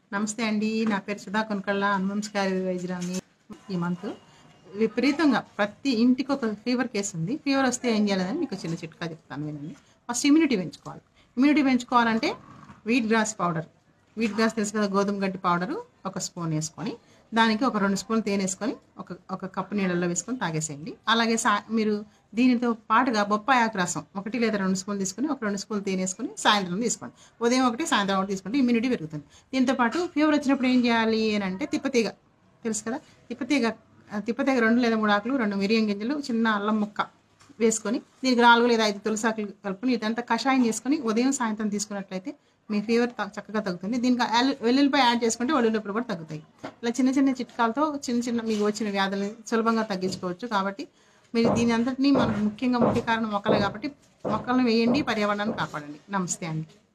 నమస్తే అండి. నా పేరు సుధా కొనకళ్ళ, అనువంశకారి వైద్యురాలిని. ఈ మంత్ విపరీతంగా ప్రతి ఇంటికి ఒక ఫీవర్ కేసు ఉంది. ఫీవర్ వస్తే ఏం చేయాలని మీకు చిన్న చిట్కా చెప్తాను వినండి. ఫస్ట్ ఇమ్యూనిటీ పెంచుకోవాలి. ఇమ్యూనిటీ పెంచుకోవాలంటే wheat grass powder, wheat grass తెలుసు కదా, గోధుమ గడ్డి పౌడరు ఒక స్పూన్ వేసుకొని, దానికి ఒక 2 స్పూన్లు తేనె వేసుకొని ఒక కప్పు నీళ్ళల్లో వేసుకొని తాగేసేయండి. అలాగే మీరు దీనితో పాటుగా బొప్పాయి ఆకు రసం 1 లేదా 2 స్పూన్లు తీసుకొని ఒక 2 స్పూన్లు తేనె వేసుకొని సాయంత్రం తీసుకోండి. ఉదయం ఒకటి, సాయంత్రం ఒకటి తీసుకుంటే ఇమ్యూనిటీ పెరుగుతుంది. దీంతో పాటు ఫీవర్ వచ్చినప్పుడు ఏం చేయాలి అని అంటే తిప్పతీగ తెలుసు కదా, తిప్పతీగ 2 లేదా 3 ఆకులు, 2 మిరియం గింజలు, చిన్న అల్లం ముక్క వేసుకొని దీనికి 4 లేదా 5 తులసి ఆకులు కలుపుకొని ఇదంతా కషాయం చేసుకొని ఉదయం సాయంత్రం తీసుకున్నట్లయితే మీ ఫీవర్ చక్కగా తగ్గుతుంది. దీనికి వెల్లుల్లిపాయ యాడ్ చేసుకుంటే ఒళ్ళునొప్పులు కూడా తగ్గుతాయి. ఇలా చిన్న చిన్న చిట్కాలతో చిన్న మీకు వచ్చిన వ్యాధులను సులభంగా తగ్గించుకోవచ్చు. కాబట్టి మీరు దీని అంతటినీ మనకు ముఖ్య కారణం మొక్కలే కాబట్టి మొక్కలను వేయండి, పర్యావరణాన్ని కాపాడండి. నమస్తే అండి.